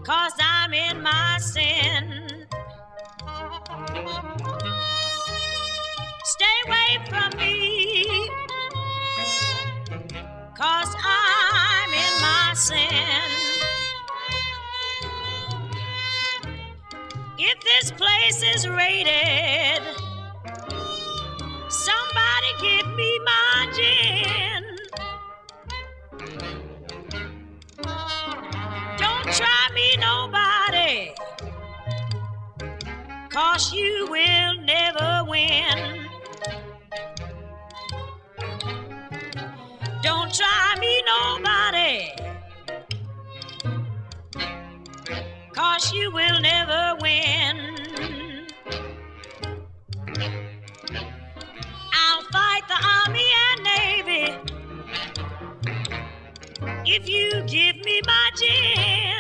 'cause I'm in my sin. Stay away from me, 'cause I'm in my sin. If this place is raided, somebody give me my gin. Don't try me, nobody, 'cause you will never win. Don't try me, nobody, 'cause you will never win. I'll fight the Army and Navy if you give me my gin.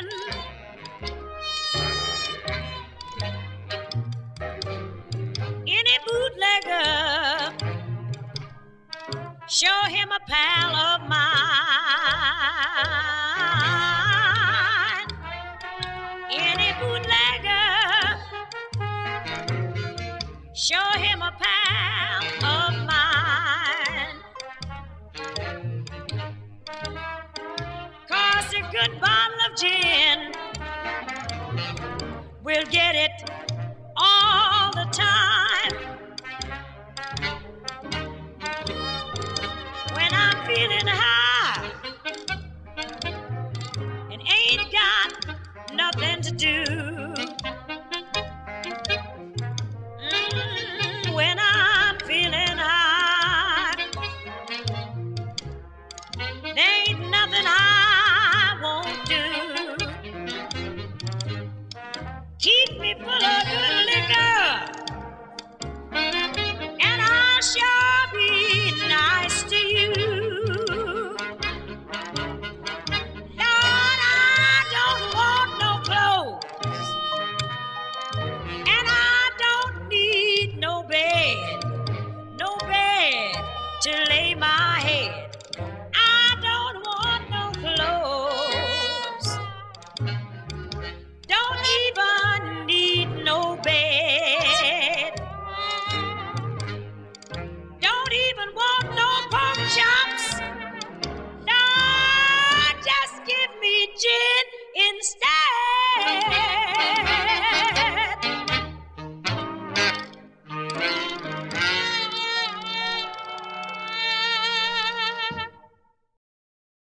Any bootlegger, show him a pal of mine. Any bootlegger, show him a pal of mine. 'Cause a good bottle of gin will get it all the time. When I'm feeling high and ain't got nothing to do, when I'm feeling high, there ain't nothing I won't do. Keep me full of good liquor, and I'll sure be nice to you. Lord, I don't want no clothes, and I don't need no bed to lay my head. I don't want no clothes, don't even need no bed, don't even want no pork chops. Lord, just give me gin instead.